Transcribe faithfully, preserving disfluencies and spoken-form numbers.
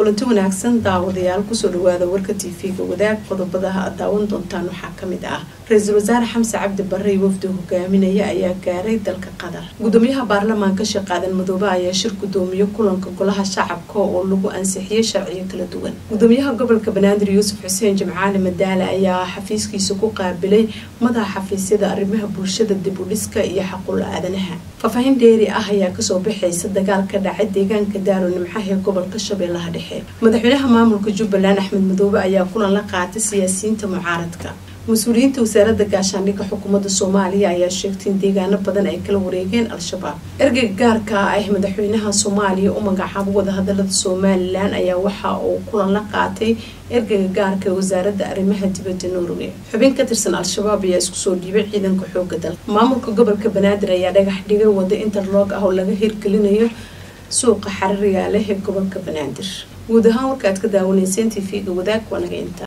kulanti wanaagsan daawadayaal ku soo dhawaada warka T V-ga wadaag qodobada daawan doontaan waxaa kamid ah Ra'iisul Wasaare Xamse Cabdi Barre wafdi hogaaminaya ayaa gaaray dalka Qatar. Gudoomiyaha baarlamaanka Shaqaadan Madoobe ayaa shir gudoomiye kulanka golaha shacabka oo lagu ansixiyay sharciyo kala duwan. Gudoomiyaha gobolka Banaadir Yuusuf Xuseen Jimcaale Madaale ayaa xafiiskiisa ku qaabilay madaxa xafiisyada arrimaha bulshada dib u dhiska iyo xaqul aadanaha. Faahfaahin dheeri ah ayaa ka soo bixaysa dagaalka dhacay deegaanka Daarunimcaha ee gobolka Shabeellaha Dhexe. Madaxweynaha maamulka Jubbaland Axmed Madoobe ayaa kulan la qaatay siyaasiyiinta mucaaradka. Mas'uuliyiinta wasaaradda gaashaandhigga xukuumadda Soomaaliya ayaa sheegtay in deegaano badan ay kala wareegeen Al-Shabaab. Ergeyga gaarka ah ee madaxweynaha Soomaaliya u magacaabay wadahadalada Somaliland ayaa waxa uu kulan la qaatay ergeyga gaarka ee wasaaradda arrimaha dibadda Norway. Xubin ka tirsan Al-Shabaab ayaa isku soo dhiibay ciidanka xoogga dalka. Maamulka gobolka Banaadir ayaa dhagax dhigay wado interlock ah oo laga hirgelinayo suuqa xariiriga leh ee gobolka Banaadir. guud ahaan warka aad ka daawanayseen T V-ga wadaag wanaga inta